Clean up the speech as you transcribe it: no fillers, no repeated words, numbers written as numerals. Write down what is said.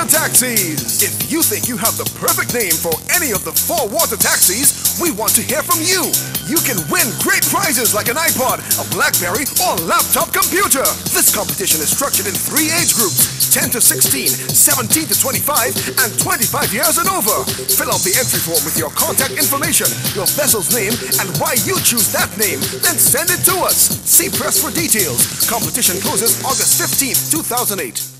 Water Taxis. If you think you have the perfect name for any of the 4 water taxis, we want to hear from you. You can win great prizes like an iPod, a BlackBerry, or laptop computer. This competition is structured in 3 age groups: 10 to 16, 17 to 25, and 25 years and over. Fill out the entry form with your contact information, your vessel's name, and why you choose that name. Then send it to us. See press for details. Competition closes August 15th, 2008.